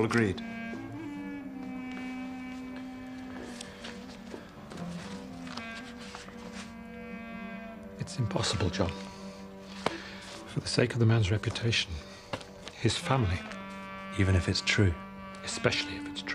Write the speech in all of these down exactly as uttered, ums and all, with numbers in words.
agreed. It's impossible, John. For the sake of the man's reputation, his family. Even if it's true. Especially if it's true.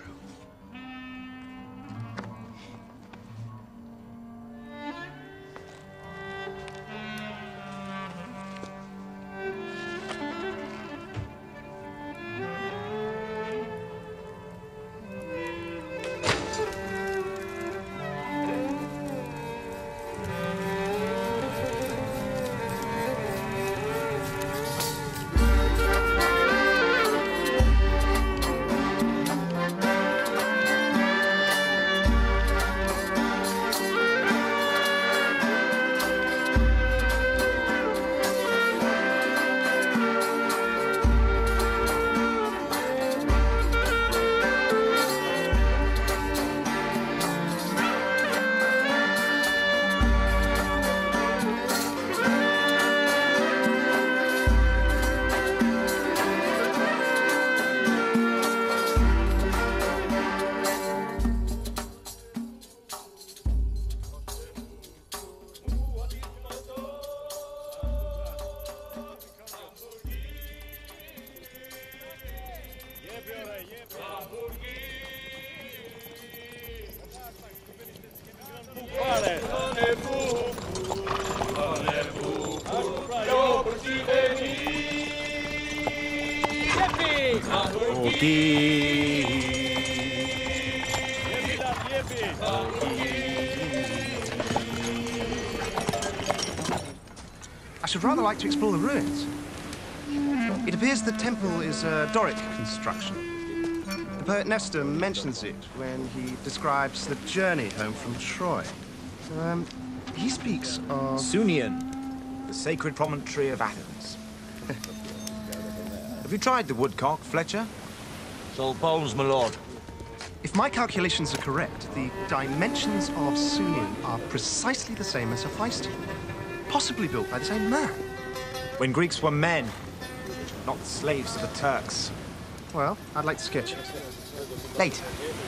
I should rather like to explore the ruins. It appears the temple is a Doric construction. The poet Nestor mentions it when he describes the journey home from Troy. Um, he speaks of... Sunion, the sacred promontory of Athens. Have you tried the woodcock, Fletcher? Sold bones, my lord. If my calculations are correct, the dimensions of Sunion are precisely the same as Hephaestion. Possibly built by the same man. When Greeks were men, not slaves to the Turks. Well, I'd like to sketch it. Later.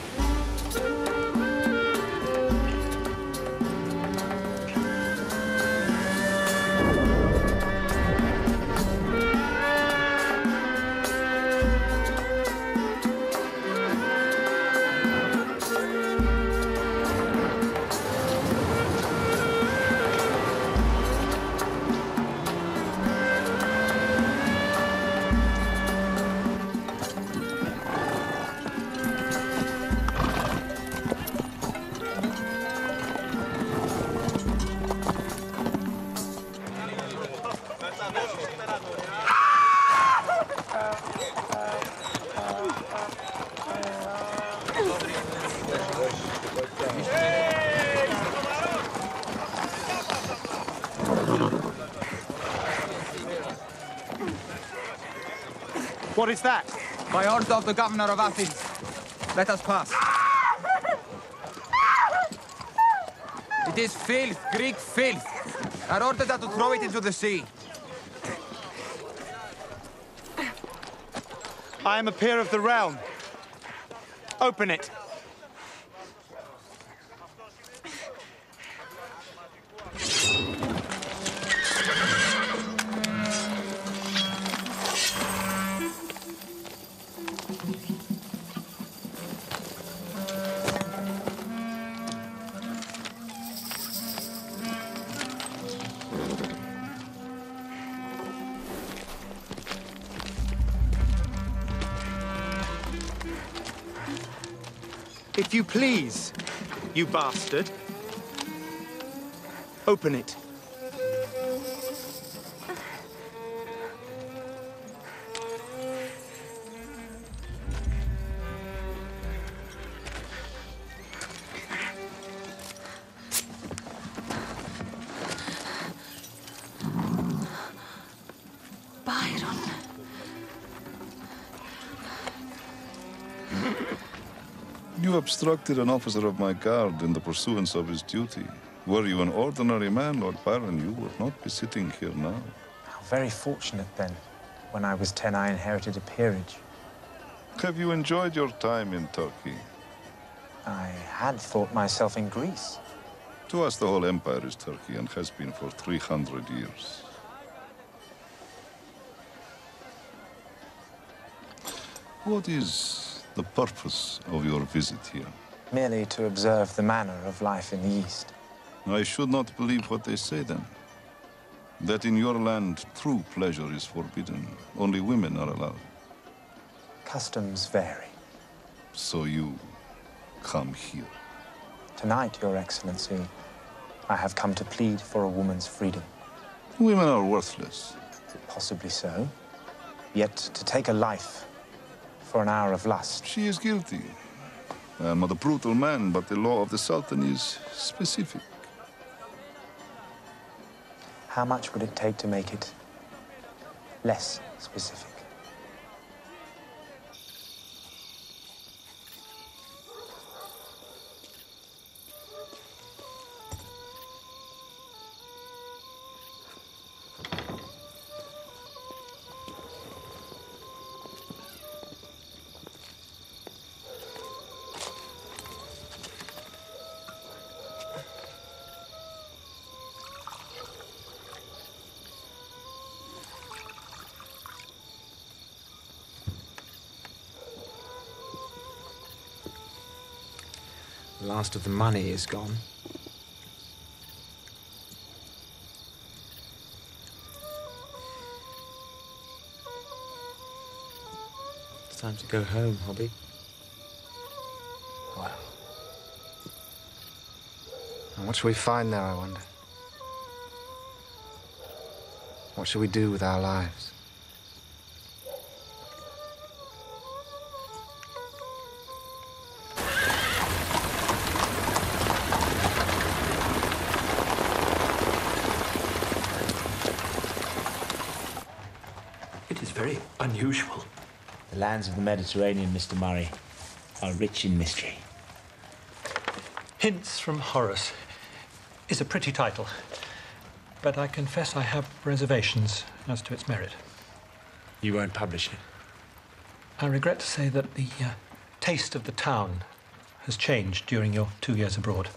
What is that? By order of the governor of Athens. Let us pass. It is filth, Greek filth. I ordered that to throw it into the sea. I am a peer of the realm. Open it. If you please, you bastard. Open it. Byron. You obstructed an officer of my guard in the pursuance of his duty. Were you an ordinary man, Lord Byron, you would not be sitting here now. How very fortunate, then. When I was ten, I inherited a peerage. Have you enjoyed your time in Turkey? I had thought myself in Greece. To us, the whole empire is Turkey and has been for three hundred years. What is the purpose of your visit here? Merely to observe the manner of life in the East. I should not believe what they say, then. That in your land, true pleasure is forbidden. Only women are allowed. Customs vary. So you come here? Tonight, Your Excellency, I have come to plead for a woman's freedom. Women are worthless. Possibly so. Yet to take a life for an hour of lust. She is guilty. I am not a brutal man, but the law of the Sultan is specific. How much would it take to make it less specific? The last of the money is gone. It's time to go home, Hobby. Well. And what shall we find there, I wonder? What shall we do with our lives? It is very unusual. The lands of the Mediterranean, Mister Murray, are rich in mystery. Hints from Horace is a pretty title, but I confess I have reservations as to its merit. You won't publish it? I regret to say that the uh, taste of the town has changed during your two years abroad.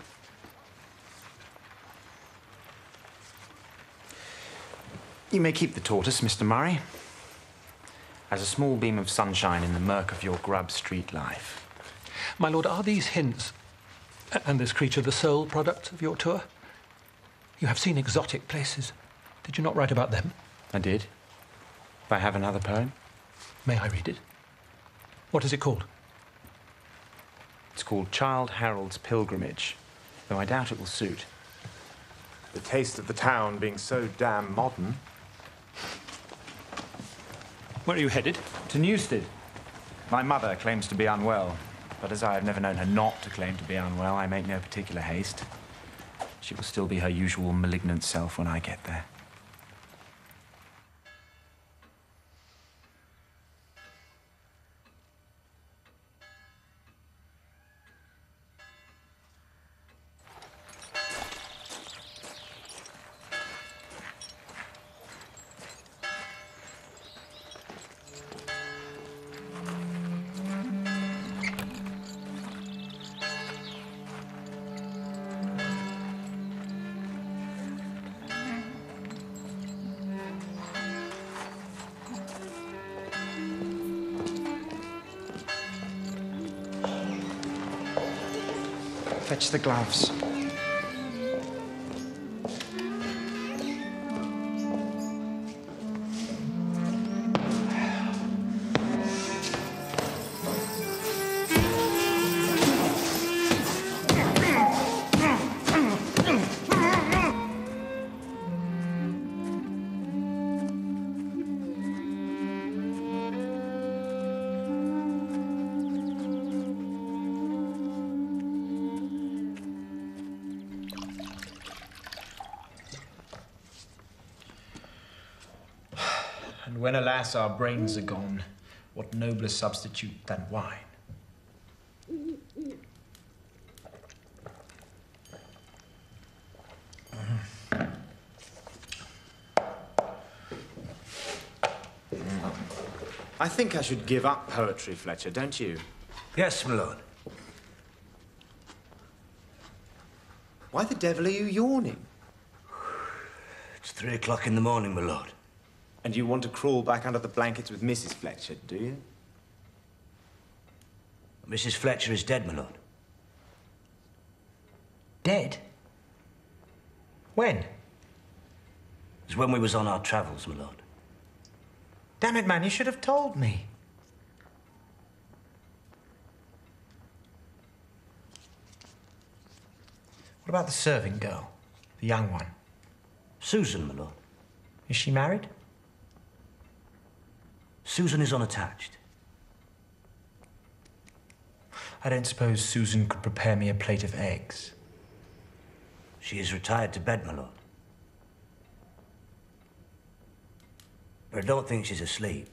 You may keep the tortoise, Mister Murray, as a small beam of sunshine in the murk of your Grub Street life. My lord, are these hints and this creature the sole product of your tour? You have seen exotic places. Did you not write about them? I did. If I have another poem. May I read it? What is it called? It's called Childe Harold's Pilgrimage, though I doubt it will suit. The taste of the town being so damn modern. Where are you headed? To Newstead. My mother claims to be unwell, but as I have never known her not to claim to be unwell, I make no particular haste. She will still be her usual malignant self when I get there. Fetch the gloves. And when, alas, our brains are gone, what nobler substitute than wine? I think I should give up poetry, Fletcher, don't you? Yes, my lord. Why the devil are you yawning? It's three o'clock in the morning, my lord. And you want to crawl back under the blankets with Missus Fletcher, do you? Missus Fletcher is dead, my lord. Dead? When? It was when we was on our travels, my lord. Damn it, man, you should have told me. What about the serving girl? The young one? Susan, my lord. Is she married? Susan is unattached. I don't suppose Susan could prepare me a plate of eggs. She is retired to bed, my lord. But I don't think she's asleep.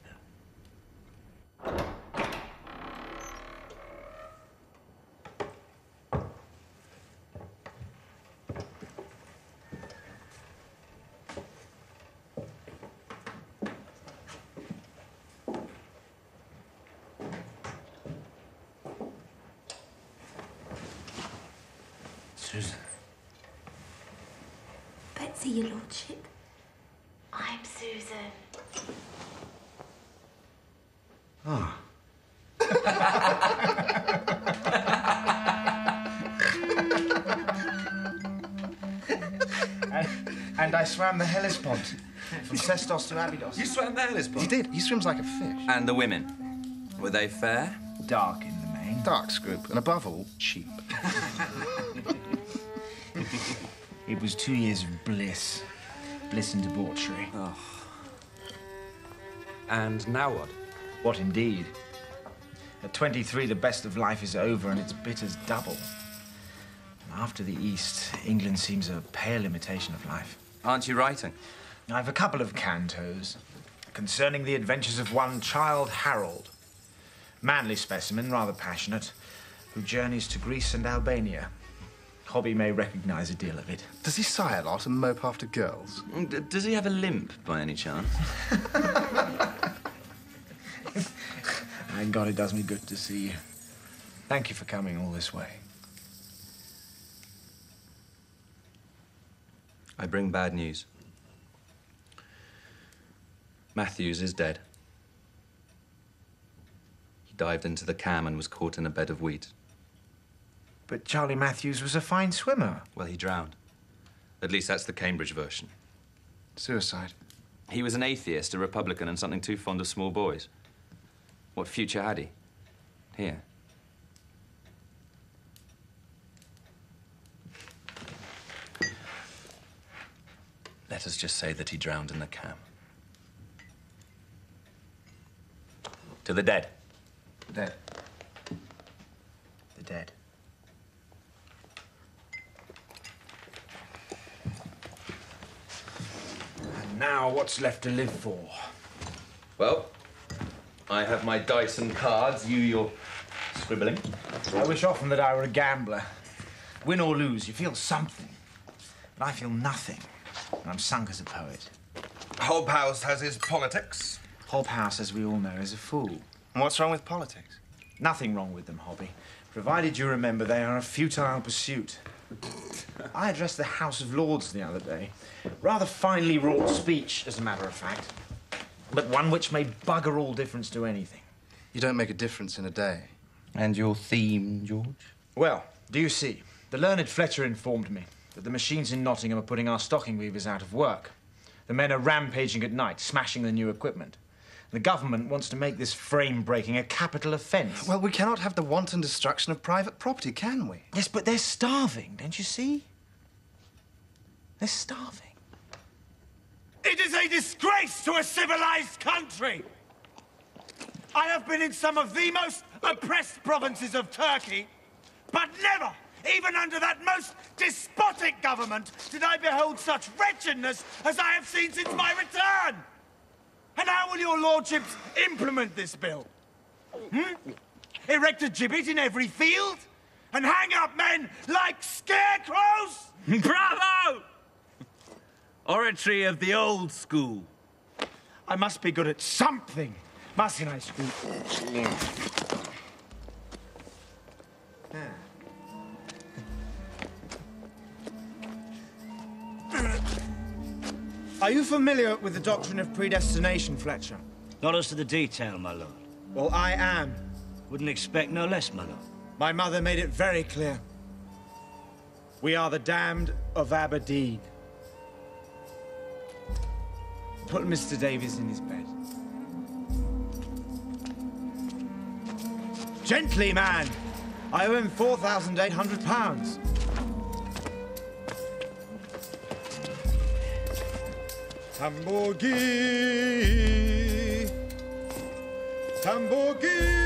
Susan. Betsy, your lordship. I'm Susan. Ah. and, and I swam the Hellespont from Sestos to Abydos. You swam the Hellespont? He did. He swims like a fish. And the women? Were they fair? Dark in the main. Dark scroop, and above all, cheap. It was two years of bliss. Bliss and debauchery. Oh. And now what? What indeed? At twenty-three, the best of life is over and its bitters double. And after the East, England seems a pale imitation of life. Aren't you writing? I've a couple of cantos concerning the adventures of one Childe Harold. Manly specimen, rather passionate, who journeys to Greece and Albania. Hobby may recognize a deal of it. Does he sigh a lot and mope after girls? D does he have a limp, by any chance? Thank God it does me good to see you. Thank you for coming all this way. I bring bad news. Matthews is dead. He dived into the Cam and was caught in a bed of wheat. But Charlie Matthews was a fine swimmer. Well, he drowned. At least that's the Cambridge version. Suicide. He was an atheist, a Republican, and something too fond of small boys. What future had he? Here. Let us just say that he drowned in the Cam. To the dead. The dead. The dead. And now, what's left to live for? Well, I have my dice and cards, you your scribbling. I wish often that I were a gambler. Win or lose, you feel something. But I feel nothing, and I'm sunk as a poet. Hobhouse has his politics. Hobhouse, as we all know, is a fool. And what's wrong with politics? Nothing wrong with them, Hobby. Provided you remember they are a futile pursuit. I addressed the House of Lords the other day. Rather finely wrought speech, as a matter of fact. But one which made bugger all difference to anything. You don't make a difference in a day. And your theme, George? Well, do you see? The learned Fletcher informed me that the machines in Nottingham are putting our stocking weavers out of work. The men are rampaging at night, smashing the new equipment. The government wants to make this frame-breaking a capital offence. Well, we cannot have the wanton destruction of private property, can we? Yes, but they're starving, don't you see? They're starving. It is a disgrace to a civilized country. I have been in some of the most oppressed provinces of Turkey, but never, even under that most despotic government, did I behold such wretchedness as I have seen since my return. And how will your lordships implement this bill? Hmm? Erect a gibbet in every field? And hang up men like scarecrows? Bravo! Oratory of the old school. I must be good at something Marcy and ice cream. Are you familiar with the doctrine of predestination, Fletcher? Not as to the detail, my lord. Well, I am. Wouldn't expect no less, my lord. My mother made it very clear. We are the damned of Aberdeen. Put Mister Davies in his bed. Gently, man! I owe him four thousand eight hundred pounds. Tambogi! Tambogi!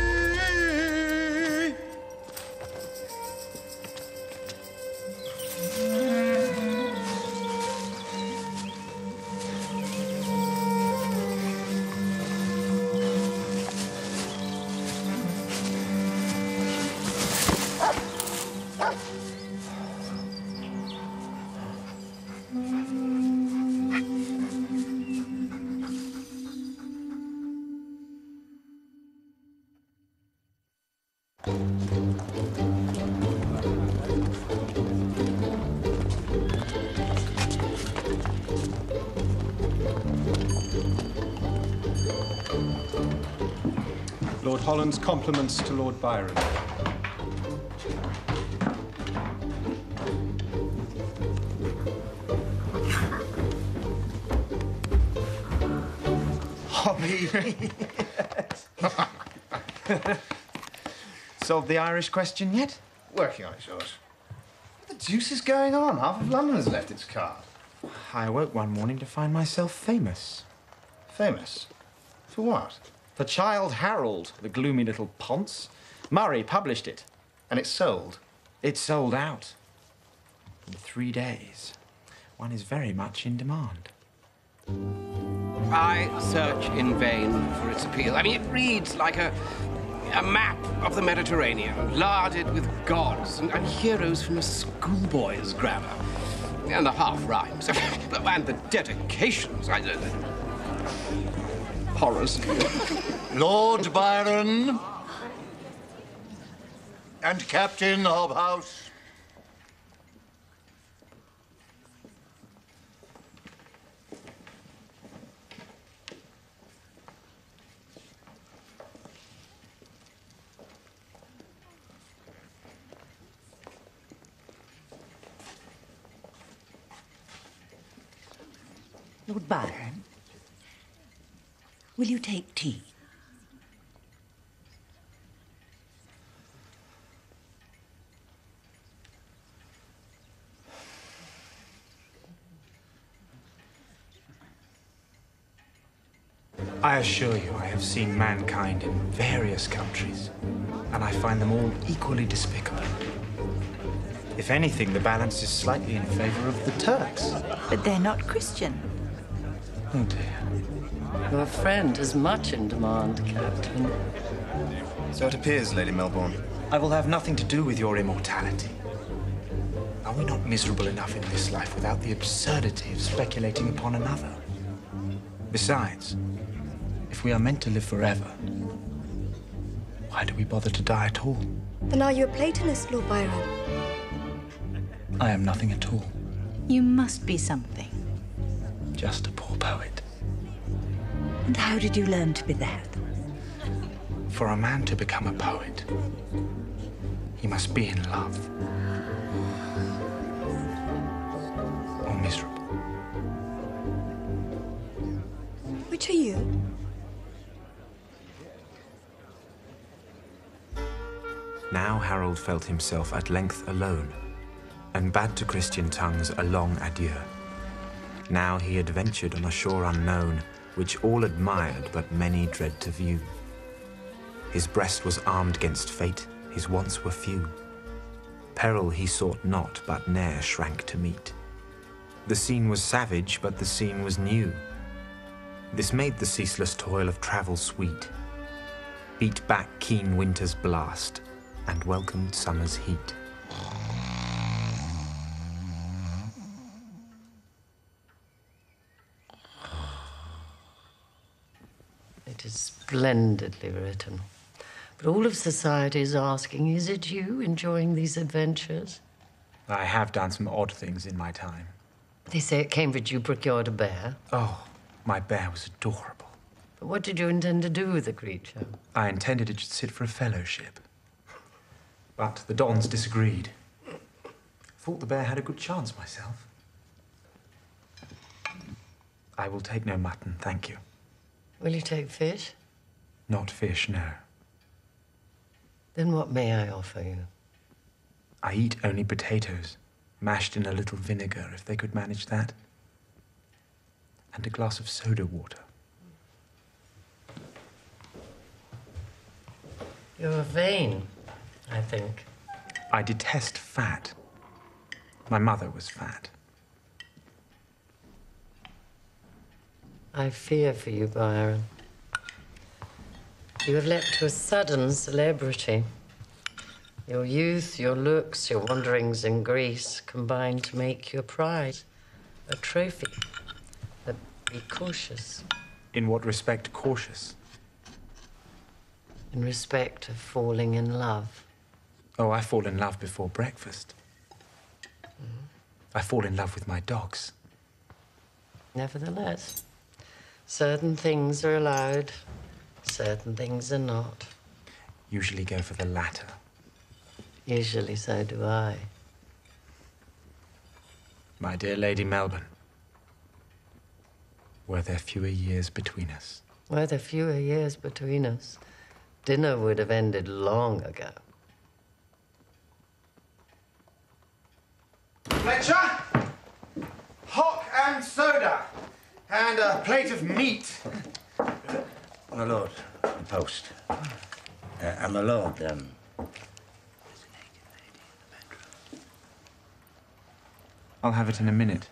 Lord Holland's compliments to Lord Byron. Hobby. Solved the Irish question yet? Working on it, George. What the deuce is going on? Half of London has left its card. I awoke one morning to find myself famous. Famous? For what? For Childe Harold, the gloomy little ponce. Murray published it. And it sold? It sold out. In three days. One is very much in demand. I search in vain for its appeal. I mean, it reads like a, a map of the Mediterranean, larded with gods and, and heroes from a schoolboy's grammar. And the half rhymes. And the dedications. I, uh, horrors. Lord Byron and Captain Hobhouse. Lord Byron, will you take tea? I assure you, I have seen mankind in various countries, and I find them all equally despicable. If anything, the balance is slightly in favor of the Turks. But they're not Christian. Oh, dear. Your friend is much in demand, Captain. So it appears, Lady Melbourne. I will have nothing to do with your immortality. Are we not miserable enough in this life without the absurdity of speculating upon another? Besides, if we are meant to live forever, why do we bother to die at all? Then are you a Platonist, Lord Byron? I am nothing at all. You must be something. Just a poor poet. And how did you learn to be that? For a man to become a poet, he must be in love. Or miserable. Which are you? Now Harold felt himself at length alone, and bade to Christian tongues a long adieu. Now he had ventured on a shore unknown, which all admired, but many dread to view. His breast was armed gainst fate, his wants were few. Peril he sought not, but ne'er shrank to meet. The scene was savage, but the scene was new. This made the ceaseless toil of travel sweet, beat back keen winter's blast, and welcomed summer's heat. It is splendidly written. But all of society is asking, is it you enjoying these adventures? I have done some odd things in my time. They say at Cambridge you procured a bear. Oh, my bear was adorable. But what did you intend to do with the creature? I intended it should sit for a fellowship. But the Dons disagreed. Thought the bear had a good chance myself. I will take no mutton, thank you. Will you take fish? Not fish, no. Then what may I offer you? I eat only potatoes, mashed in a little vinegar, if they could manage that. And a glass of soda water. You're vain, I think. I detest fat. My mother was fat. I fear for you, Byron. You have leapt to a sudden celebrity. Your youth, your looks, your wanderings in Greece combine to make you a prize, a trophy. But be cautious. In what respect cautious? In respect of falling in love. Oh, I fall in love before breakfast. Mm. I fall in love with my dogs. Nevertheless, certain things are allowed, certain things are not. Usually go for the latter. Usually so do I. My dear Lady Melbourne, were there fewer years between us? Were there fewer years between us, dinner would have ended long ago. Fletcher, hock and soda, and a plate of meat. My lord, post. Uh, and my lord, um... I'll have it in a minute.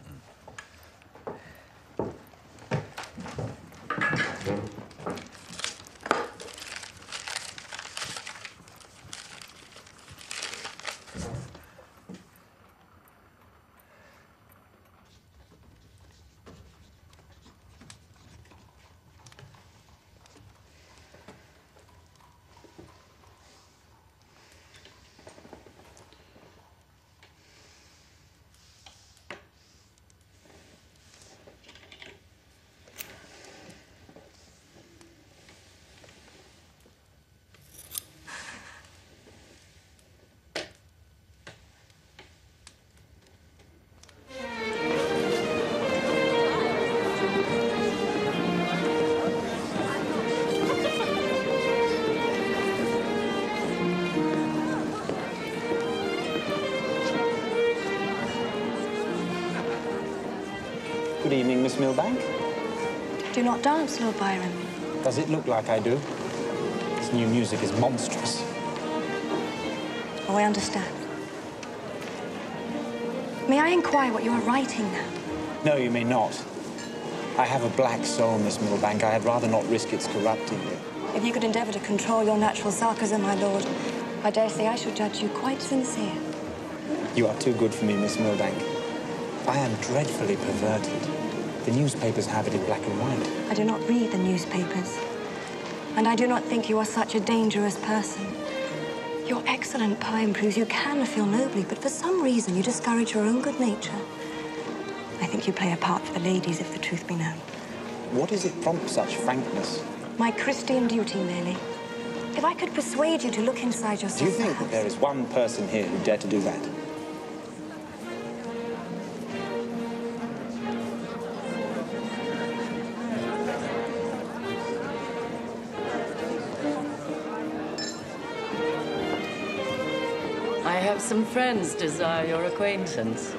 Good evening, Miss Milbank. Do not dance, Lord Byron. Does it look like I do? This new music is monstrous. Oh, I understand. May I inquire what you are writing now? No, you may not. I have a black soul, Miss Milbank. I had rather not risk its corrupting you. If you could endeavour to control your natural sarcasm, my lord, I dare say I should judge you quite sincere. You are too good for me, Miss Milbank. I am dreadfully perverted. The newspapers have it in black and white. I do not read the newspapers. And I do not think you are such a dangerous person. Your excellent poem proves you can feel nobly, but for some reason you discourage your own good nature. I think you play a part for the ladies, if the truth be known. What is it prompts such frankness? My Christian duty, merely. If I could persuade you to look inside yourself... Do you think that there is one person here who dare to do that? I have some friends desire your acquaintance.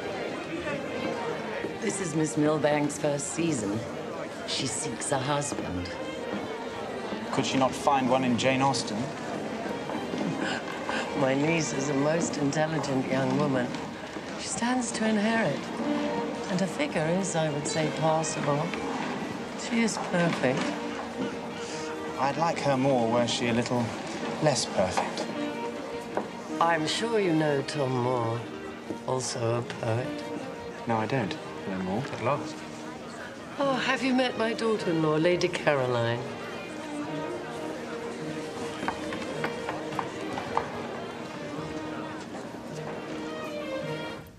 This is Miss Milbank's first season. She seeks a husband. Could she not find one in Jane Austen? My niece is a most intelligent young woman. She stands to inherit. And her figure is, I would say, passable. She is perfect. I'd like her more were she a little less perfect. I'm sure you know Tom Moore, also a poet. No, I don't. No more. At last. Oh, have you met my daughter-in-law, Lady Caroline?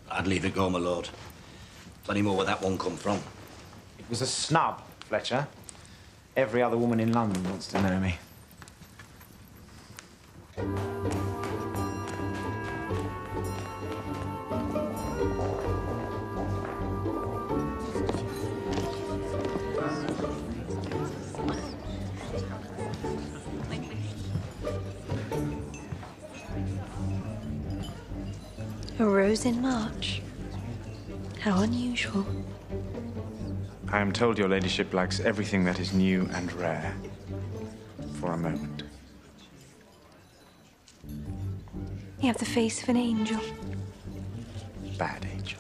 I'd leave it go, my lord. Plenty more where that one come from. It was a snub, Fletcher. Every other woman in London wants to know me. A rose in March. How unusual. I am told your ladyship likes everything that is new and rare. For a moment. You have the face of an angel. Bad angel.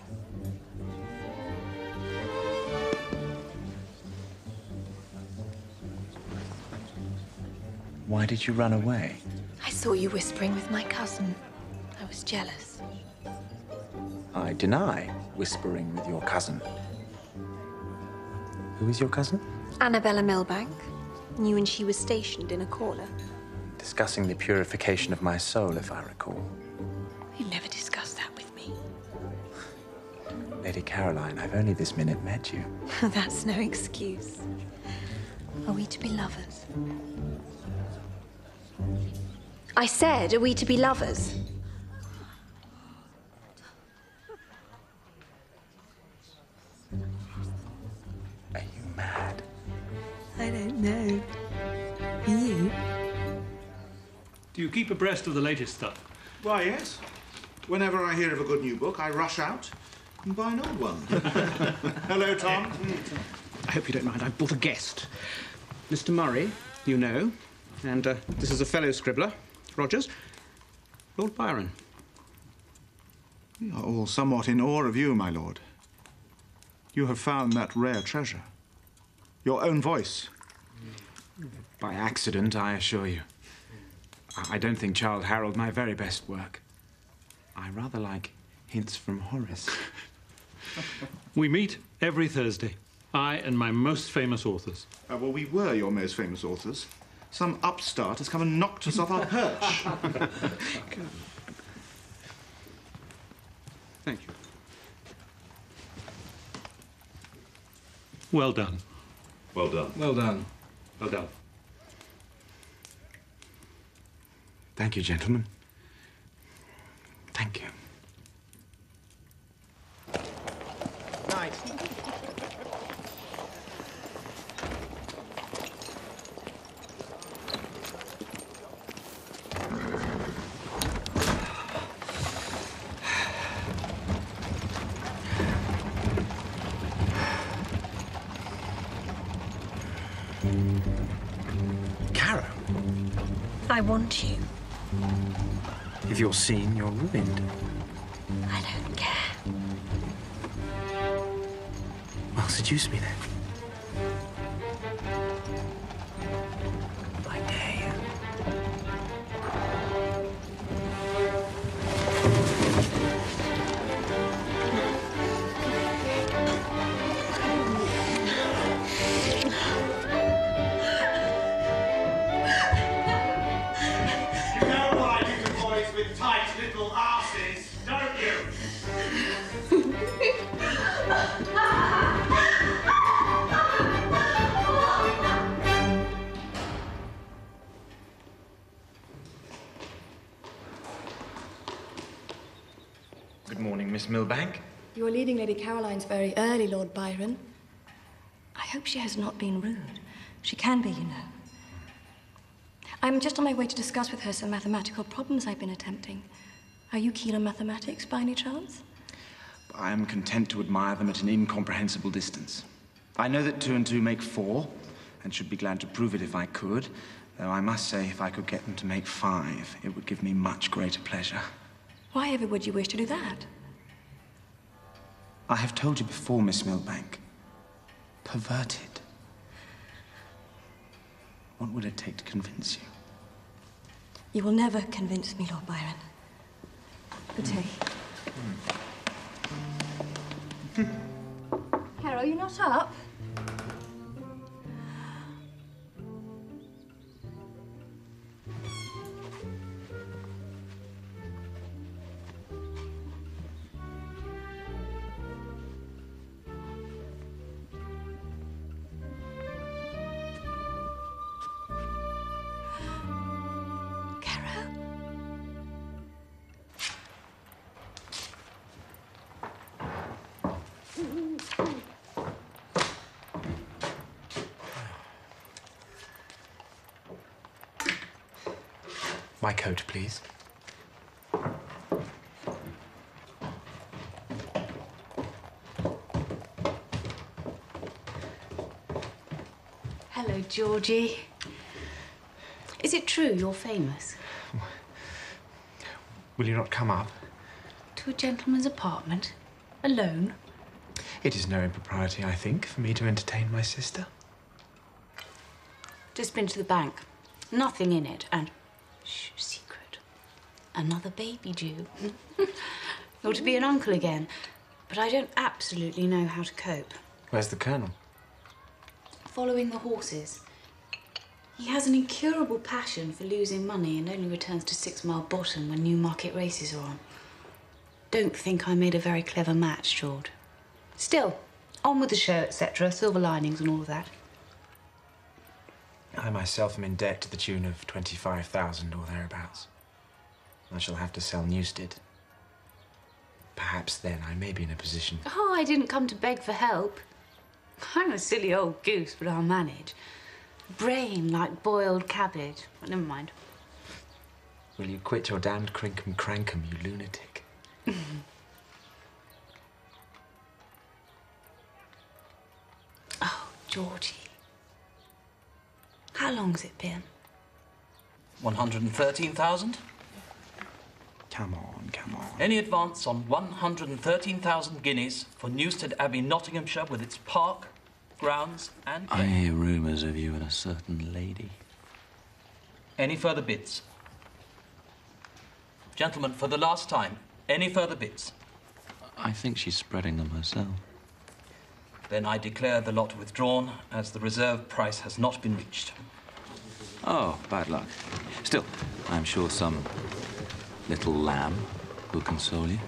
Why did you run away? I saw you whispering with my cousin. I was jealous. I deny whispering with your cousin. Who is your cousin? Annabella Milbank. You and she were stationed in a corner. Discussing the purification of my soul, if I recall. You've never discussed that with me. Lady Caroline, I've only this minute met you. That's no excuse. Are we to be lovers? I said, are we to be lovers? Are you mad? I don't know. Are you? Do you keep abreast of the latest stuff? Why, yes. Whenever I hear of a good new book, I rush out and buy an old one. Hello, Tom. I hope you don't mind. I've brought a guest. Mister Murray, you know. And uh, this is a fellow scribbler, Rogers. Lord Byron. We are all somewhat in awe of you, my lord. You have found that rare treasure. Your own voice. By accident, I assure you. I don't think Childe Harold my very best work. I rather like Hints from Horace. We meet every Thursday. I and my most famous authors. Uh, well, we were your most famous authors. Some upstart has come and knocked us off our perch. Thank you. Well done. Well done. Well done. Well done. Thank you, gentlemen. Thank you. Night. Caro, I want you. if you're seen, you're ruined. I don't care. Well, seduce me then. I dare you. You know why you do boys with tight little arses, don't you? Good morning, Miss Milbank. You are leaving Lady Caroline's very early, Lord Byron. I hope she has not been rude. She can be, you know. I'm just on my way to discuss with her some mathematical problems I've been attempting. Are you keen on mathematics by any chance? I am content to admire them at an incomprehensible distance. I know that two and two make four, and should be glad to prove it if I could, though I must say if I could get them to make five, it would give me much greater pleasure. Why ever would you wish to do that? I have told you before, Miss Milbank. Perverted. What would it take to convince you? You will never convince me, Lord Byron. Good tea. Carol, you not up? My coat, please. Hello, Georgie. Is it true you're famous? Will you not come up? To a gentleman's apartment? Alone? It is no impropriety, I think, for me to entertain my sister. Just been to the bank. Nothing in it, and... Shh, secret. Another baby due. You're to be an uncle again, but I don't absolutely know how to cope. Where's the Colonel? Following the horses. He has an incurable passion for losing money and only returns to Six Mile Bottom when Newmarket races are on. Don't think I made a very clever match, George. Still, on with the show, et cetera, silver linings and all of that. I myself am in debt to the tune of twenty-five thousand or thereabouts. I shall have to sell Newstead. Perhaps then I may be in a position... Oh, I didn't come to beg for help. I'm a silly old goose, but I'll manage. Brain like boiled cabbage. But never mind. Will you quit your damned crinkum crankum, you lunatic? Oh, Georgie. How long's it been? one hundred thirteen thousand? Come on, come on. Any advance on one hundred thirteen thousand guineas for Newstead Abbey, Nottinghamshire, with its park, grounds, and... I hear rumours of you and a certain lady. Any further bids? Gentlemen, for the last time, any further bids? I think she's spreading them herself. Then I declare the lot withdrawn, as the reserve price has not been reached. Oh, bad luck. Still, I'm sure some little lamb will console you.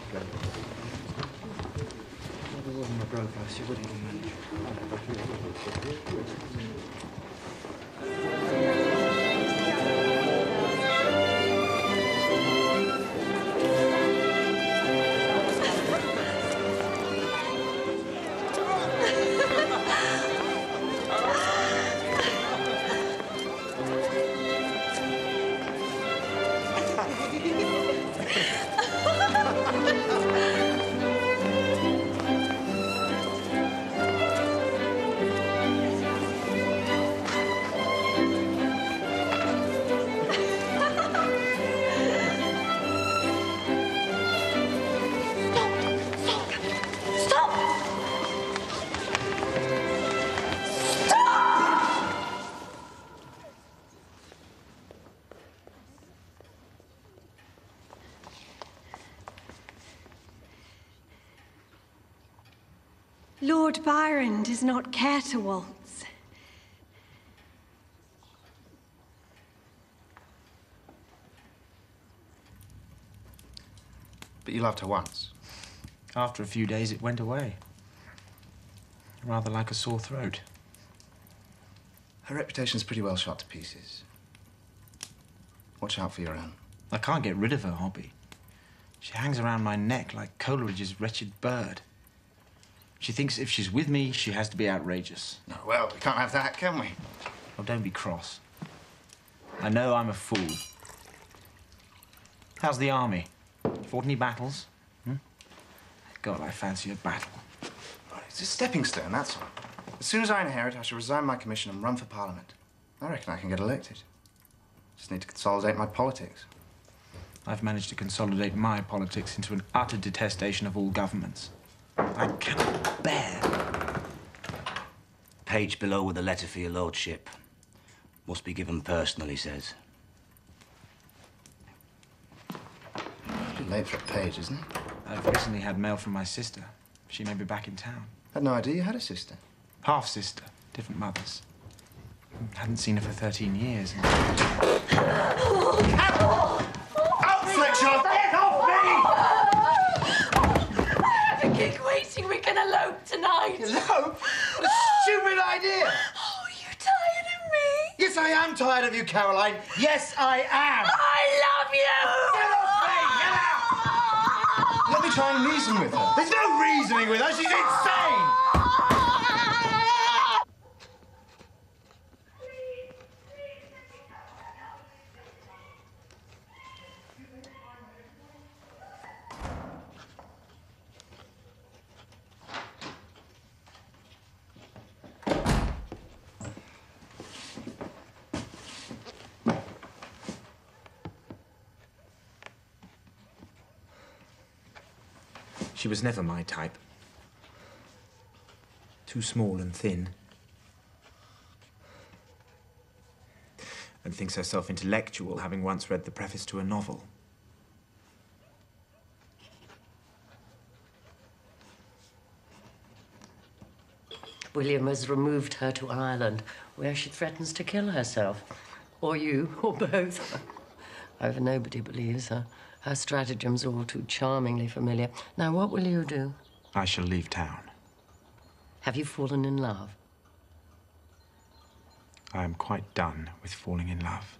Lord Byron does not care to waltz. But you loved her once. After a few days, it went away. Rather like a sore throat. Her reputation's pretty well shot to pieces. Watch out for your own. I can't get rid of her, Hobby. She hangs around my neck like Coleridge's wretched bird. She thinks if she's with me, she has to be outrageous. No, well, we can't have that, can we? Oh, don't be cross. I know I'm a fool. How's the army? Fought any battles? Hmm? God, I fancy a battle. It's a stepping stone, that's all. As soon as I inherit, I shall resign my commission and run for Parliament. I reckon I can get elected. Just need to consolidate my politics. I've managed to consolidate my politics into an utter detestation of all governments. I cannot bear. Page below with a letter for your lordship. Must be given personally, he says. A bit late for a page, isn't it? I've recently had mail from my sister. She may be back in town. Had no idea you had a sister. Half-sister, different mothers. Hadn't seen her for thirteen years. And... Out, Fletcher! Get off me! I have a gig waiting. We can elope tonight. Elope? What a stupid idea! Oh, you tired of me? Yes, I am tired of you, Caroline. Yes, I am. I love you! Get off me! Get out! Let me try and reason with her. There's no reasoning with her. She's insane! She was never my type. Too small and thin. And thinks herself intellectual, having once read the preface to a novel. William has removed her to Ireland, where she threatens to kill herself. Or you, or both. However, nobody believes her. Her stratagems are all too charmingly familiar. Now, what will you do? I shall leave town. Have you fallen in love? I am quite done with falling in love.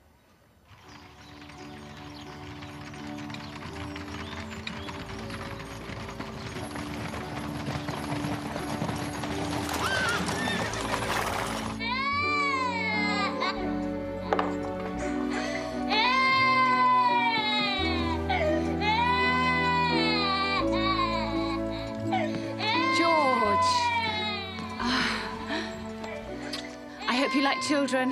Children.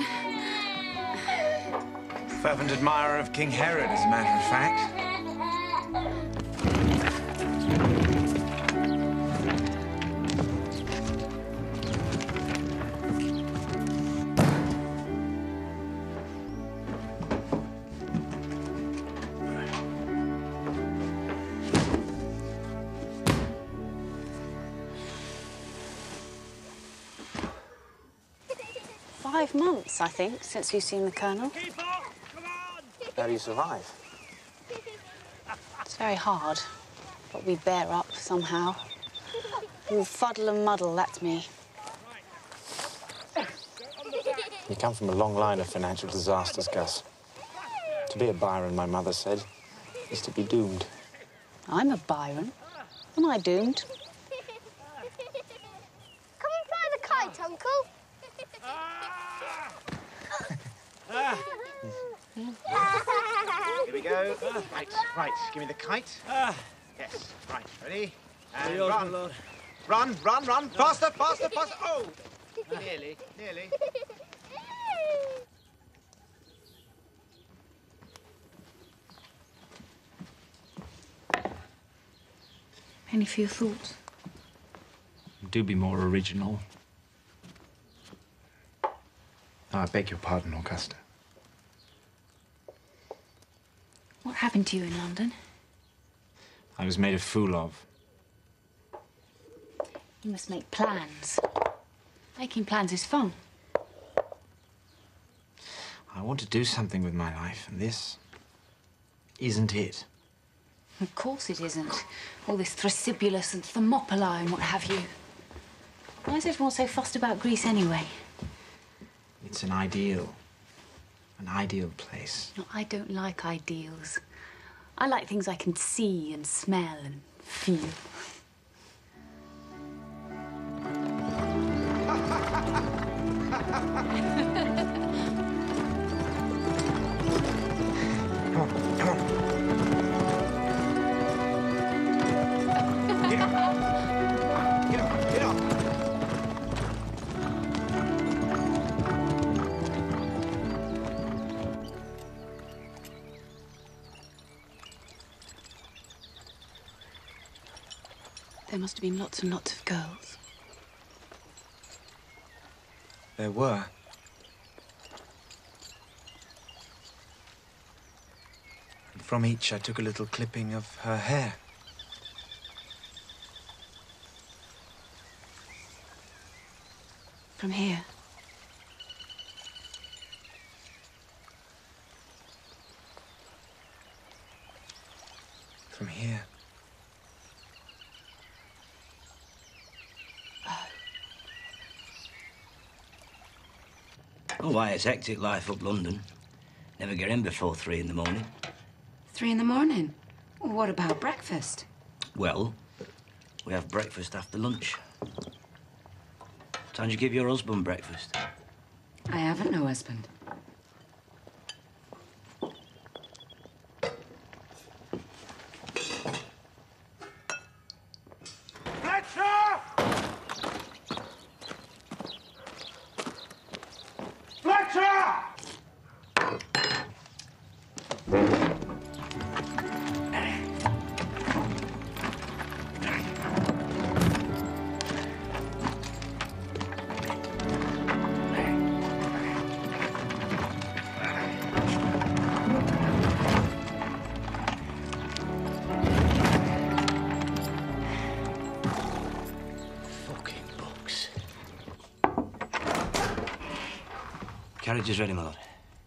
Fervent admirer of King Herod, as a matter of fact. Five months, I think, since you've seen the Colonel. How do you survive? It's very hard, but we bear up somehow. You fuddle and muddle, that's me. You come from a long line of financial disasters, Gus. To be a Byron, my mother said, is to be doomed. I'm a Byron. Am I doomed? Come and fly the kite, Uncle. Here we go. Right, right. Give me the kite. Yes. Right. Ready? And yours, run. my lord. Run, run, run. Faster, faster, faster. Oh! Nearly, nearly. Any few thoughts? Do be more original. Oh, I beg your pardon, Augusta. What happened to you in London? I was made a fool of. You must make plans. Making plans is fun. I want to do something with my life, and this isn't it. Of course it isn't. All this Thrasybulus and Thermopylae and what have you. Why is everyone so fussed about Greece anyway? It's an ideal. An ideal place. No, I don't like ideals. I like things I can see and smell and feel. Come on, come on. Get up. Get up, get up. There must have been lots and lots of girls. There were. And from each I took a little clipping of her hair. From here. From here. Oh, why, it's hectic life up London. Never get in before three in the morning. Three in the morning? What about breakfast? Well, we have breakfast after lunch. What time do you give your husband breakfast? I haven't no husband. Fletcher! Fletcher! Carriage is ready, my lord.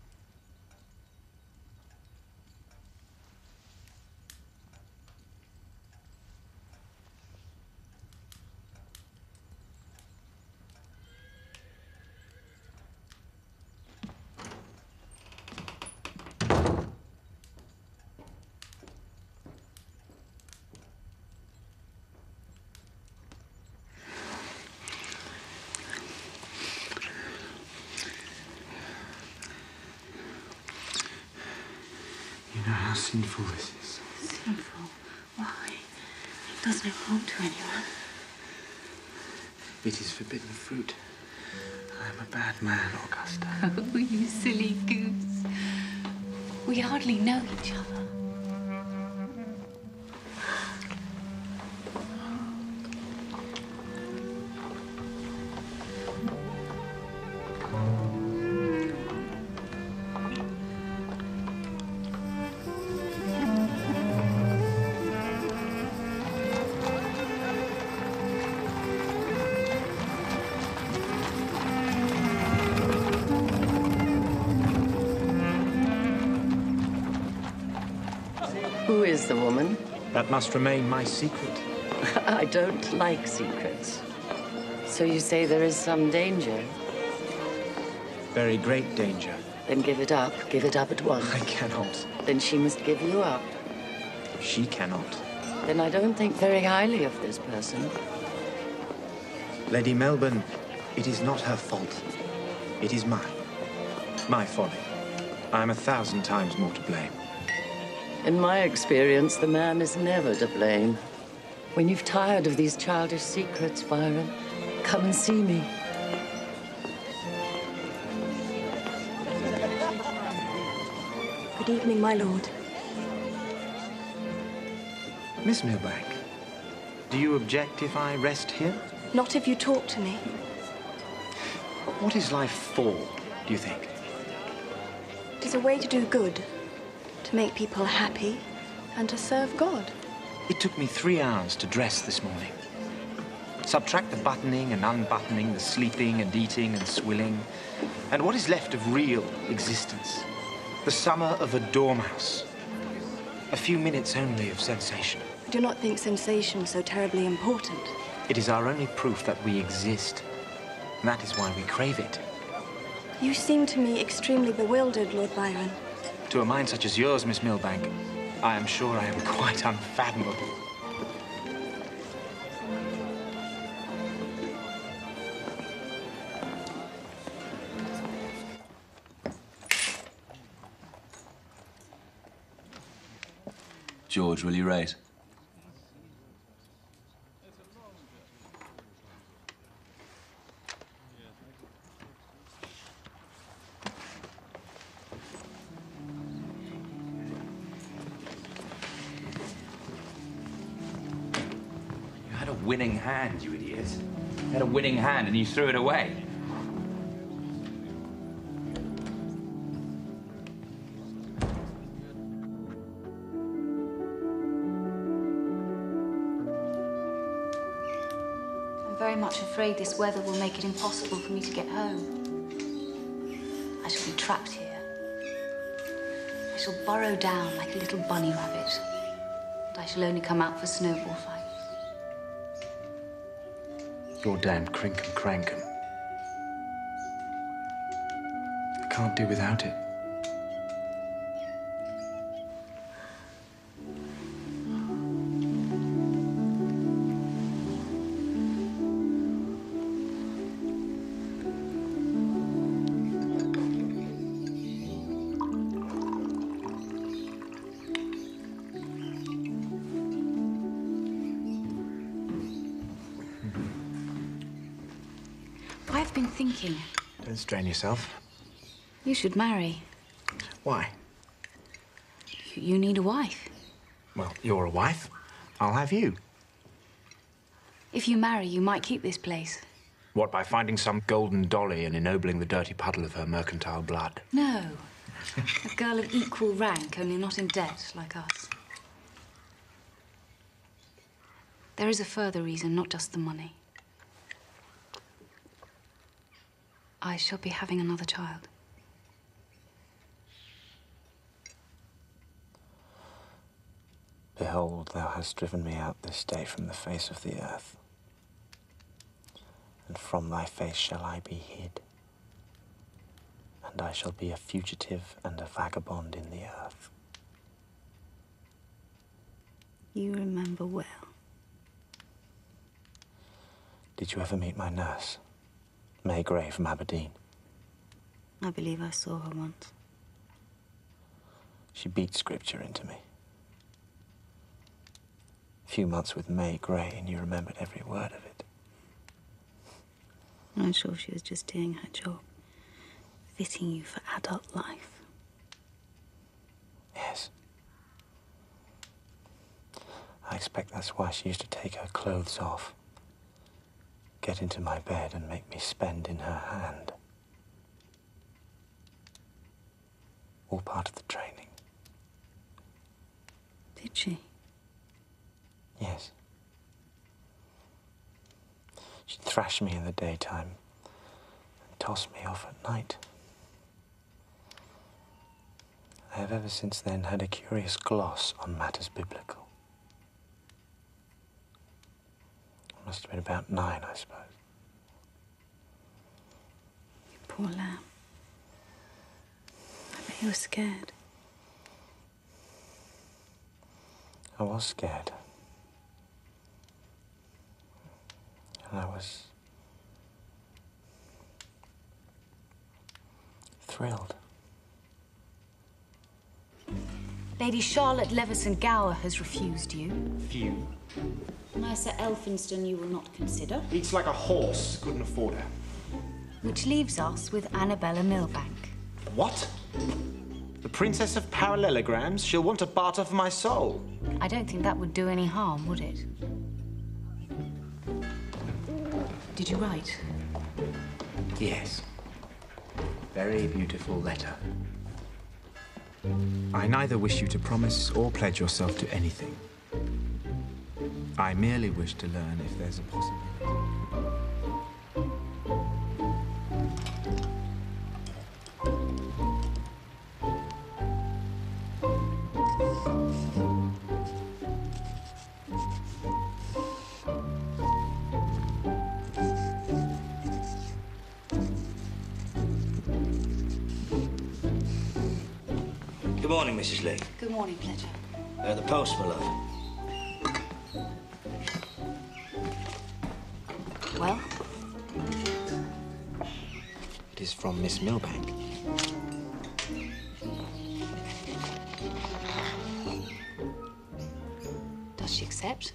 You know how sinful this is. Sinful? Why? It does no harm to anyone. It is forbidden fruit. I am a bad man, Augusta. Oh, you silly goose. We hardly know each other. Who is the woman? That must remain my secret. I don't like secrets. So you say there is some danger? Very great danger. Then give it up. Give it up at once. I cannot. Then she must give you up. She cannot. Then I don't think very highly of this person. Lady Melbourne, it is not her fault. It is mine. My folly. I am a thousand times more to blame. In my experience, the man is never to blame. When you've tired of these childish secrets, Byron, come and see me. Good evening, my lord. Miss Milbank, do you object if I rest here? Not if you talk to me. What is life for, do you think? It is a way to do good, to make people happy, and to serve God. It took me three hours to dress this morning. Subtract the buttoning and unbuttoning, the sleeping and eating and swilling, and what is left of real existence? The summer of a dormouse. A few minutes only of sensation. I do not think sensation so terribly important. It is our only proof that we exist. And that is why we crave it. You seem to me extremely bewildered, Lord Byron. To a mind such as yours, Miss Milbank, I am sure I am quite unfathomable. George, will you raise? You had a winning hand, you idiot. You had a winning hand and you threw it away. I'm very much afraid this weather will make it impossible for me to get home. I shall be trapped here. I shall burrow down like a little bunny rabbit. And I shall only come out for snowball fights. Your damned crinkum crankum. I can't do without it. I've been thinking, Don't strain yourself. you should marry. Why? You- You need a wife. Well, you're a wife. I'll have you. If you marry, you might keep this place. What, by finding some golden dolly and ennobling the dirty puddle of her mercantile blood? No. A girl of equal rank, only not in debt, like us. There is a further reason, not just the money. I shall be having another child. Behold, thou hast driven me out this day from the face of the earth, and from thy face shall I be hid, and I shall be a fugitive and a vagabond in the earth. You remember well. Did you ever meet my nurse, May Gray from Aberdeen? I believe I saw her once. She beat scripture into me. A few months with May Gray, and you remembered every word of it. I'm sure she was just doing her job, fitting you for adult life. Yes. I expect that's why she used to take her clothes off, get into my bed, and make me spend in her hand. All part of the training. Did she? Yes. She'd thrash me in the daytime and toss me off at night. I have ever since then had a curious gloss on matters biblical. I must have been about nine, I suppose. You poor lamb. I bet you were scared. I was scared. And I was thrilled. Lady Charlotte Leveson Gower has refused you. Few. Mercer Elphinston you will not consider. Eats like a horse. Couldn't afford her. Which leaves us with Annabella Milbank. What? The Princess of Parallelograms? She'll want to barter for my soul. I don't think that would do any harm, would it? Did you write? Yes. Very beautiful letter. I neither wish you to promise or pledge yourself to anything. I merely wish to learn if there's a possibility. Good morning, Missus Lee. Good morning, Pledger. Uh, the post, my love. Well? It is from Miss Milbank. Does she accept?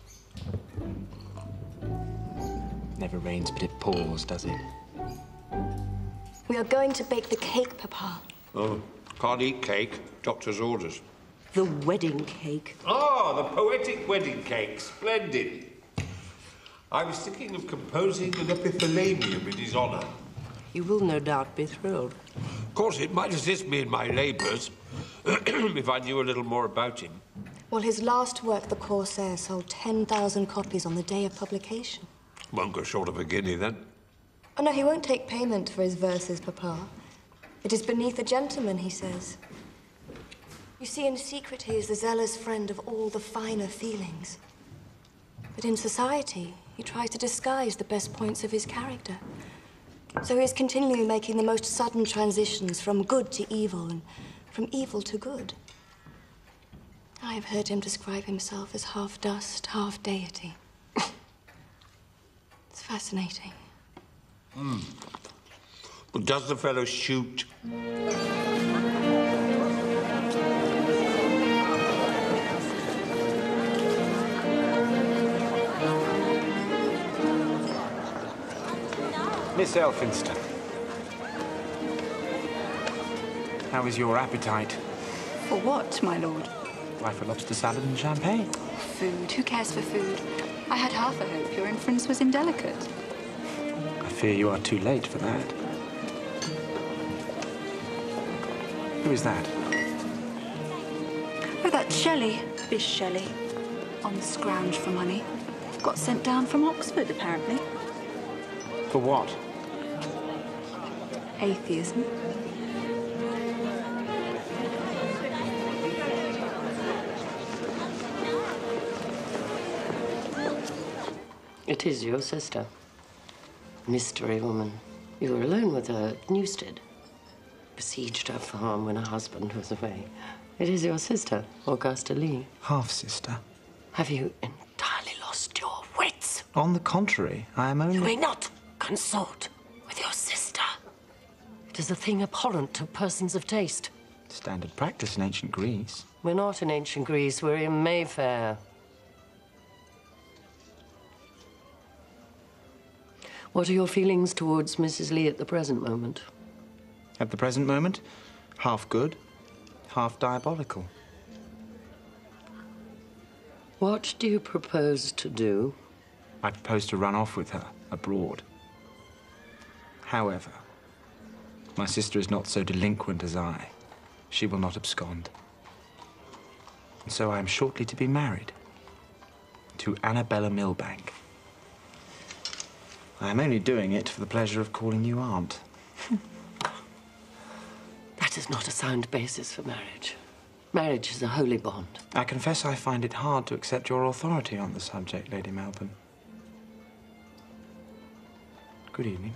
Never rains, but it pours, does it? We are going to bake the cake, Papa. Oh, can't eat cake. Doctor's orders. The wedding cake. Ah, the poetic wedding cake. Splendid. I was thinking of composing an epithalamium in his honour. You will no doubt be thrilled. Of course, it might assist me in my labours if I knew a little more about him. Well, his last work, The Corsair, sold ten thousand copies on the day of publication. Won't go short of a guinea, then. Oh, no, he won't take payment for his verses, Papa. It is beneath a gentleman, he says. You see, in secret, he is the zealous friend of all the finer feelings. But in society, he tries to disguise the best points of his character. So he is continually making the most sudden transitions from good to evil and from evil to good. I have heard him describe himself as half dust, half deity. It's fascinating. Hmm. But does the fellow shoot? Miss Elphinston. How is your appetite? For what, my lord? Why, for lobster salad and champagne. Food. Who cares for food? I had half a hope your inference was indelicate. I fear you are too late for that. Who is that? Oh, that's Shelley. Miss Shelley. On the scrounge for money. Got sent down from Oxford, apparently. For what? Atheism. It is your sister. Mystery woman. You were alone with her at Newstead. Besieged her farm when her husband was away. It is your sister, Augusta Lee. Half-sister. Have you entirely lost your wits? On the contrary, I am only... You may not consort with your sister. It is a thing abhorrent to persons of taste. Standard practice in ancient Greece. We're not in ancient Greece, we're in Mayfair. What are your feelings towards Missus Lee at the present moment? At the present moment, half good, half diabolical. What do you propose to do? I propose to run off with her, abroad. However, my sister is not so delinquent as I. She will not abscond. And so I am shortly to be married to Annabella Milbank. I am only doing it for the pleasure of calling you aunt. That is not a sound basis for marriage. Marriage is a holy bond. I confess I find it hard to accept your authority on the subject, Lady Melbourne. Good evening.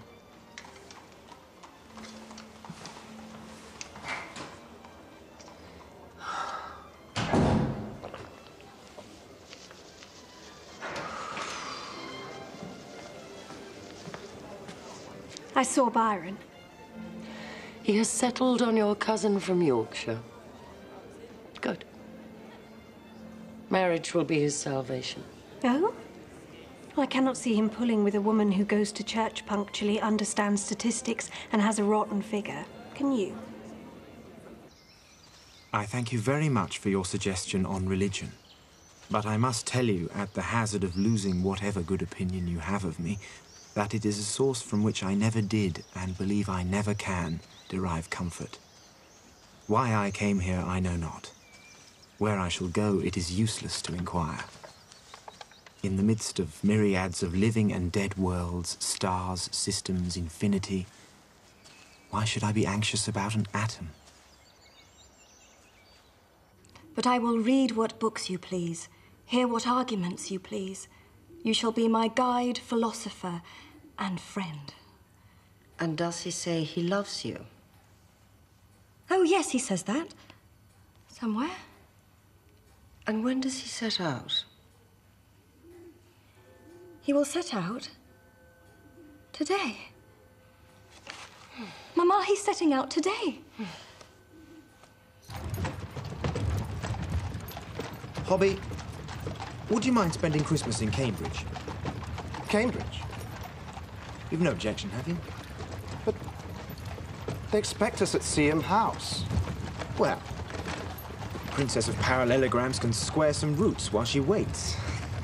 I saw Byron. He has settled on your cousin from Yorkshire. Good. Marriage will be his salvation. Oh? I cannot see him pulling with a woman who goes to church punctually, understands statistics, and has a rotten figure. Can you? I thank you very much for your suggestion on religion. But I must tell you, at the hazard of losing whatever good opinion you have of me, that it is a source from which I never did, and believe I never can, derive comfort. Why I came here, I know not. Where I shall go, it is useless to inquire. In the midst of myriads of living and dead worlds, stars, systems, infinity, why should I be anxious about an atom? But I will read what books you please, hear what arguments you please. You shall be my guide, philosopher, and friend. And does he say he loves you? Oh, yes, he says that. Somewhere. And when does he set out? He will set out today. Mama, he's setting out today. Hobby, would you mind spending Christmas in Cambridge? Cambridge? You've no objection, have you? But they expect us at Seaham House. Well, the Princess of Parallelograms can square some roots while she waits.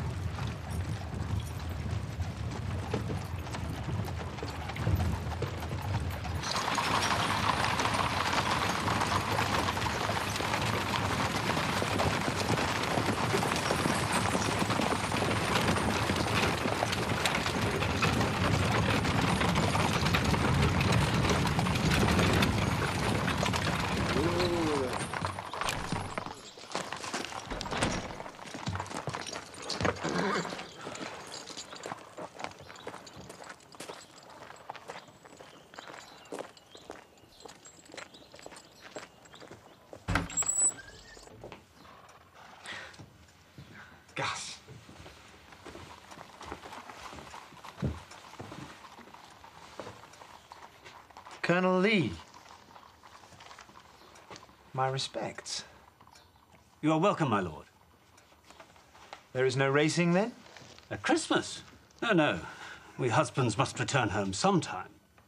Gus. Colonel Lee. My respects. You are welcome, my lord. There is no racing, then? At Christmas? No, no. We husbands must return home sometime.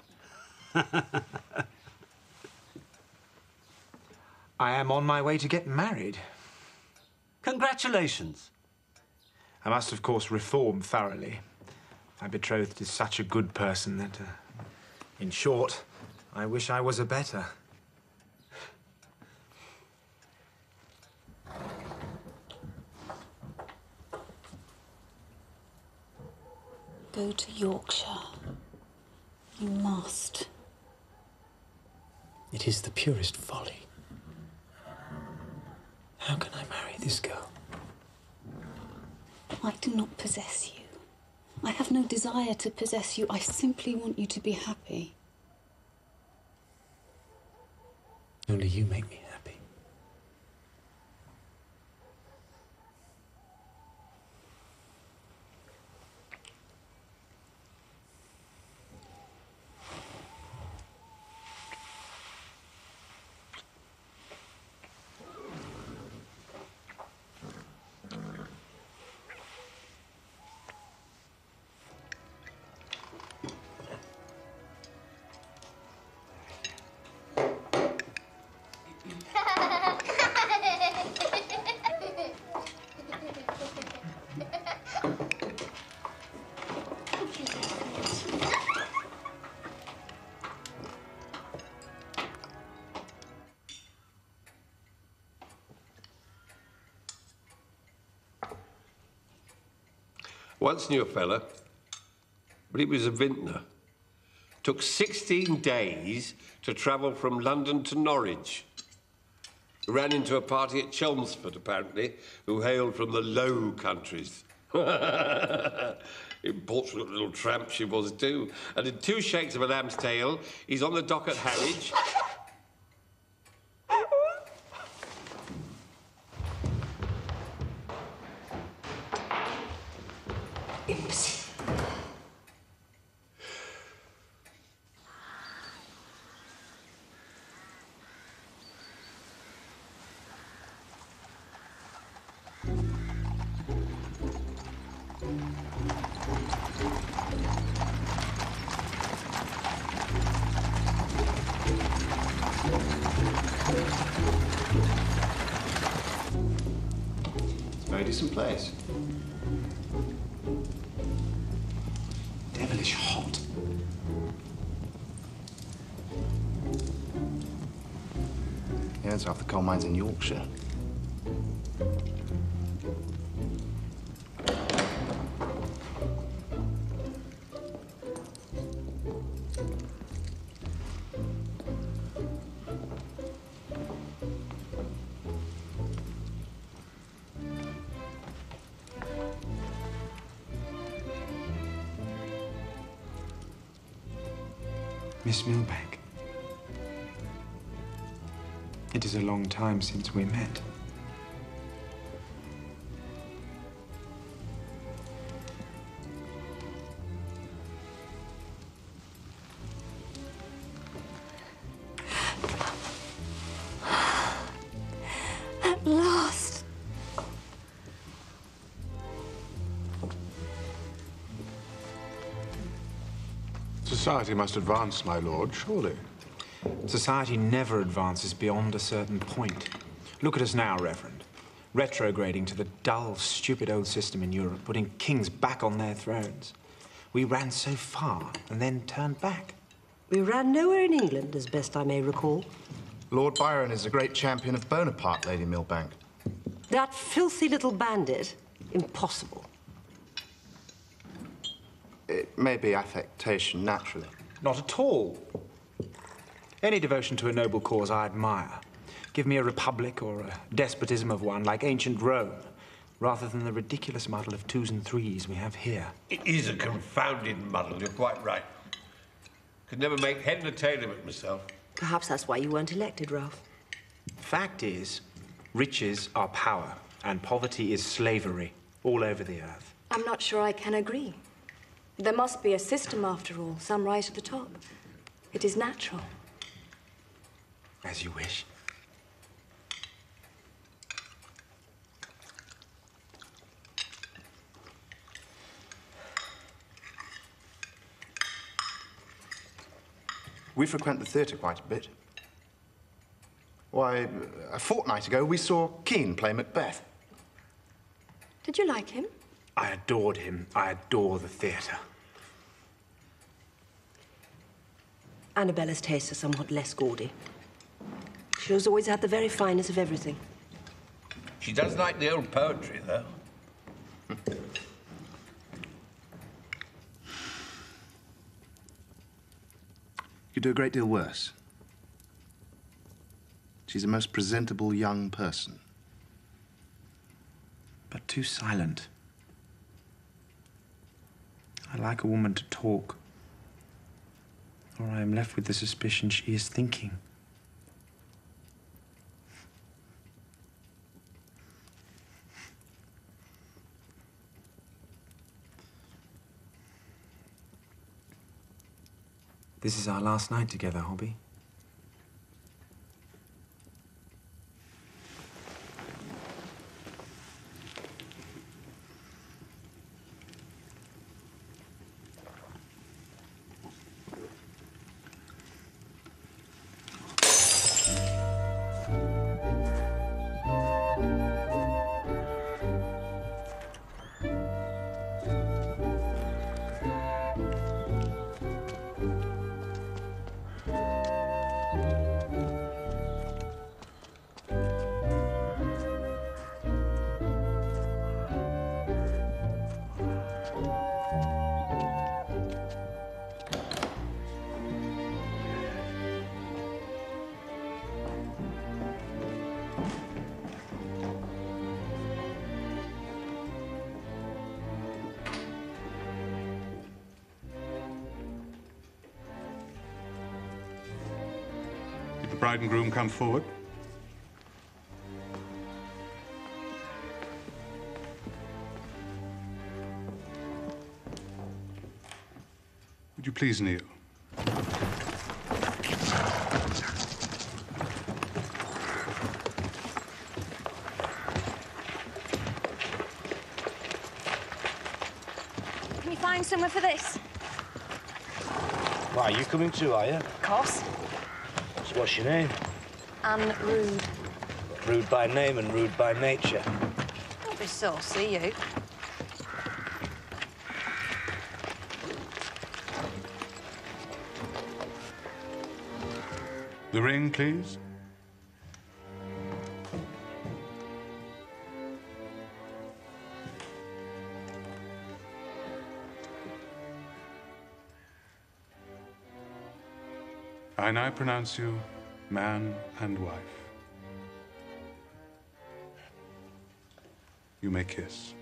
I am on my way to get married. Congratulations. I must, of course, reform thoroughly. My betrothed is such a good person that, uh, in short, I wish I was a better. Go to Yorkshire. You must. It is the purest folly. How can I marry this girl? I do not possess you. I have no desire to possess you. I simply want you to be happy. Only you make me happy. Once knew a fella, but he was a vintner. Took sixteen days to travel from London to Norwich. Ran into a party at Chelmsford, apparently, who hailed from the Low Countries. Importunate little tramp she was, too. And in two shakes of a lamb's tail, he's on the dock at Harwich. Very decent place. Devilish hot. Yeah, it's half the coal mines in Yorkshire. Miss Milbank, it is a long time since we met. At last. Society must advance, my lord, surely. Society never advances beyond a certain point. Look at us now, Reverend. Retrograding to the dull, stupid old system in Europe, putting kings back on their thrones. We ran so far and then turned back. We ran nowhere in England, as best I may recall. Lord Byron is a great champion of Bonaparte, Lady Milbank. That filthy little bandit? Impossible. It may be affectation, naturally. Not at all. Any devotion to a noble cause I admire. Give me a republic or a despotism of one like ancient Rome, rather than the ridiculous muddle of twos and threes we have here. It is a confounded muddle, you're quite right. Could never make head and tail of it myself. Perhaps that's why you weren't elected, Ralph. Fact is, riches are power, and poverty is slavery all over the earth. I'm not sure I can agree. There must be a system, after all, some right at the top. It is natural. As you wish. We frequent the theatre quite a bit. Why, a fortnight ago, we saw Keane play Macbeth. Did you like him? I adored him. I adore the theatre. Annabella's tastes are somewhat less gaudy. She has always had the very finest of everything. She does like the old poetry, though. You do a great deal worse. She's a most presentable young person. But too silent. I like a woman to talk, or I am left with the suspicion she is thinking. This is our last night together, Hobby. The bride and groom come forward. Would you please kneel? Can you find somewhere for this? Why, are you coming too, are you? Of course. So what's your name? Anne Rude. Rude by name and rude by nature. Don't be saucy, you. The ring, please. I now pronounce you man and wife. You may kiss.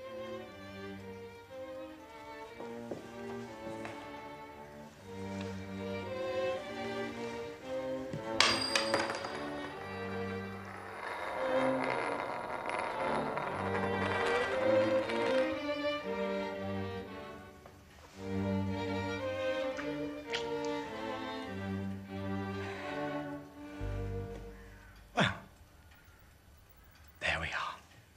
There we are.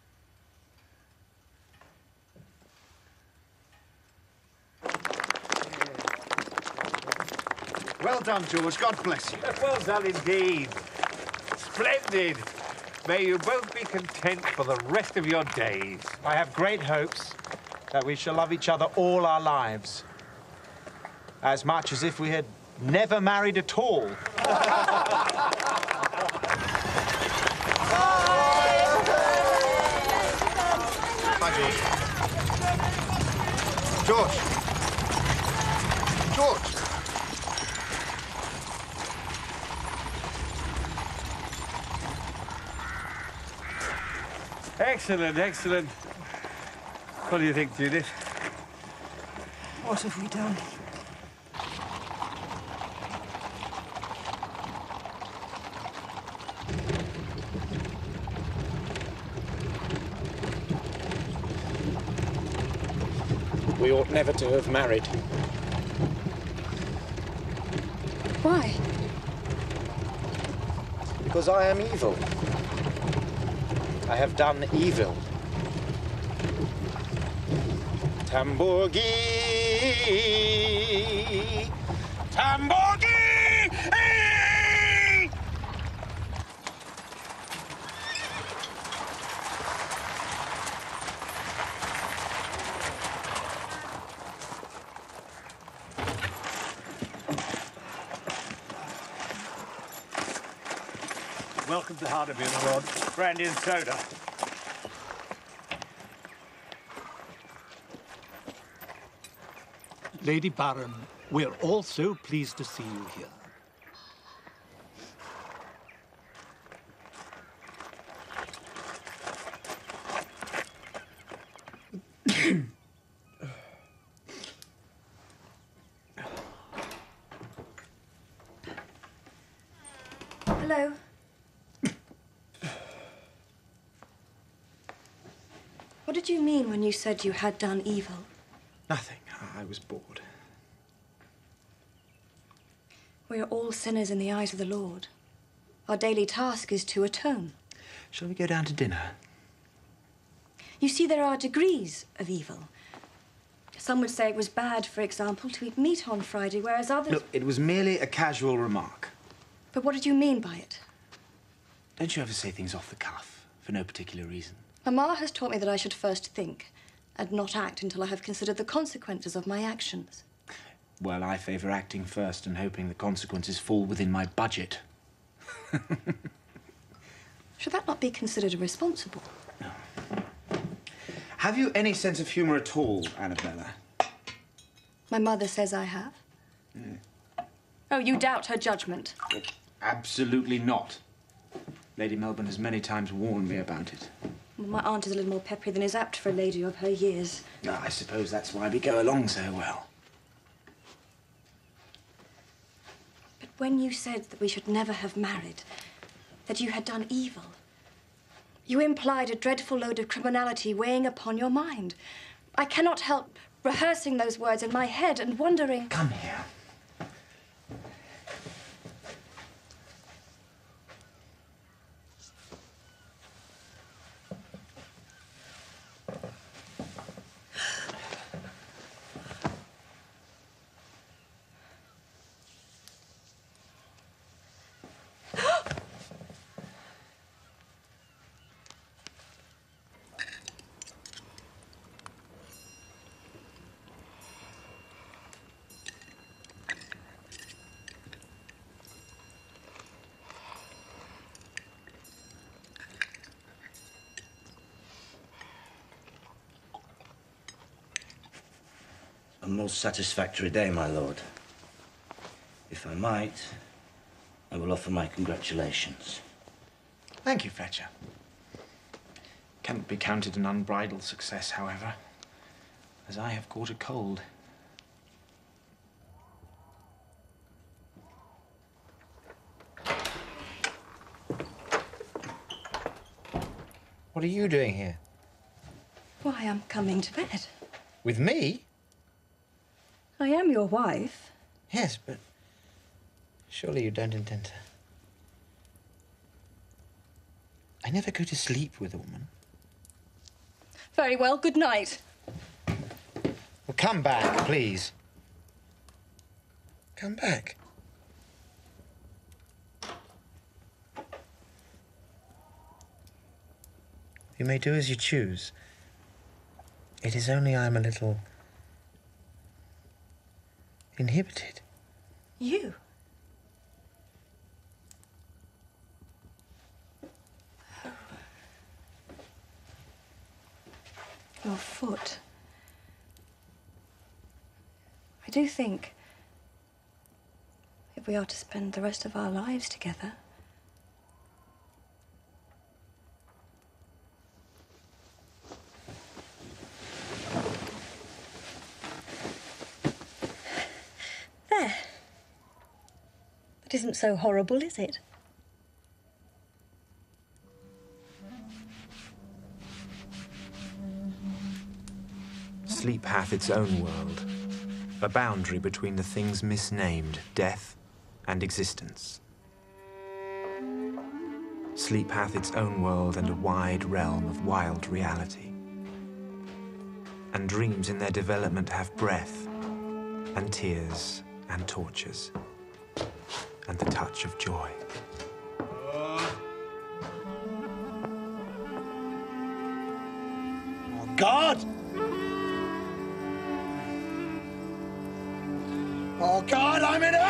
Well done, George. God bless you. Well done indeed. Splendid. May you both be content for the rest of your days. I have great hopes that we shall love each other all our lives. As much as if we had never married at all. Hi, George. George! George! Excellent, excellent. What do you think, Judith? What have we done? We ought never to have married. Why? Because I am evil. I have done evil. Tambourgi! Tambourgi! Welcome to Harderville, Rod. Brandy and soda. Lady Baron, we're all so pleased to see you here. when you said you had done evil? Nothing. I was bored. We are all sinners in the eyes of the Lord. Our daily task is to atone. Shall we go down to dinner? You see, there are degrees of evil. Some would say it was bad, for example, to eat meat on Friday, whereas others... Look, it was merely a casual remark. But what did you mean by it? Don't you ever say things off the cuff, for no particular reason? Mamma has taught me that I should first think and not act until I have considered the consequences of my actions. Well, I favour acting first and hoping the consequences fall within my budget. Should that not be considered irresponsible? Have you any sense of humour at all, Annabella? My mother says I have. Yeah. Oh, you doubt her judgment? Absolutely not. Lady Melbourne has many times warned me about it. Well, my aunt is a little more peppery than is apt for a lady of her years. Ah, I suppose that's why we go along so well. But when you said that we should never have married, that you had done evil, you implied a dreadful load of criminality weighing upon your mind. I cannot help rehearsing those words in my head and wondering... Come here. A most satisfactory day, my lord. If I might, I will offer my congratulations. Thank you, Fletcher. Cannot be counted an unbridled success, however, as I have caught a cold. What are you doing here? Why, I'm coming to bed. With me? I am your wife. Yes, but surely you don't intend to... I never go to sleep with a woman. Very well, good night. Well, come back, please. Come back. You may do as you choose. It is only I'm a little... inhibited. You? Oh. Your foot. I do think, if we are to spend the rest of our lives together, there. That isn't so horrible, is it? Sleep hath its own world, a boundary between the things misnamed, death and existence. Sleep hath its own world and a wide realm of wild reality. And dreams in their development have breath, and tears, and tortures, and the touch of joy. Oh, God! Oh, God, I'm in